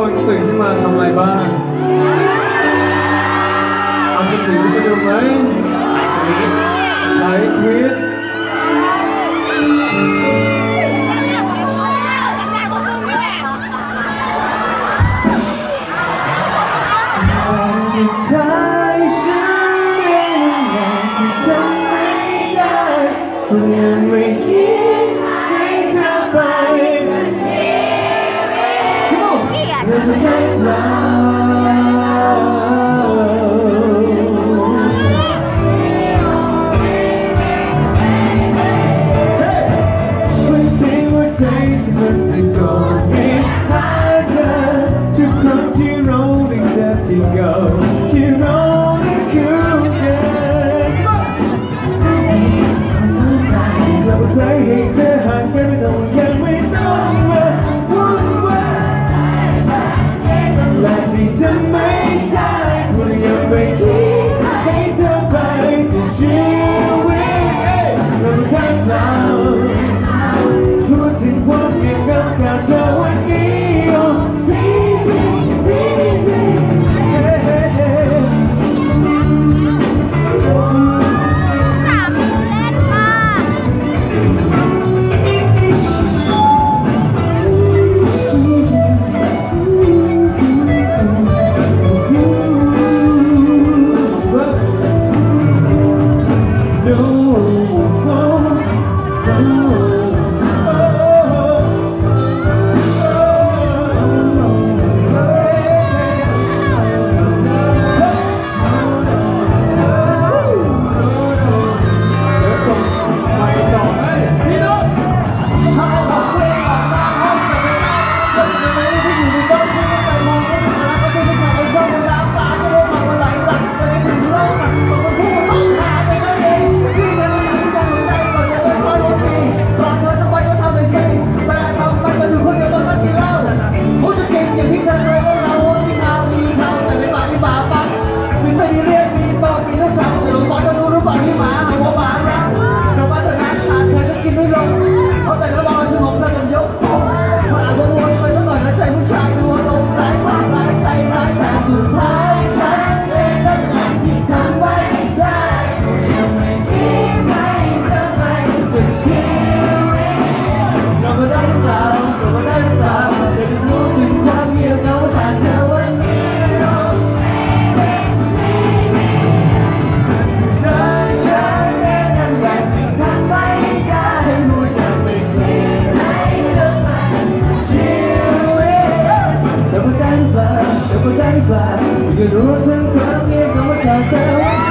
คนตื่นขึ้นมาทำอะไรบ้างเอามือถือไปดูไหมถ่ายทวิตสุดท้ายฉันเองแหละที่ทำไม่ได้เปลี่ยนไม่คิดให้เธอไปเธอไม่ได้เปล่าเป็นเสียงหัวใจที่มันตะโกนเรียกหาเธอทุกครั้งที่เราได้เจอที่เก่าที่เราได้คุยกันจะบอกสาเหตุเธอห่างกันไม่ต้องยังไม่ต้องมาวุ่นวายและที่เธอไม่ได้พูดยังไม่คิดให้เธอไปในชีวิตเราไม่ข้างเราพูดถึงความเงียบเหงากับเธอวันนี้ก็รู้ทั้งความเงียบของเธอ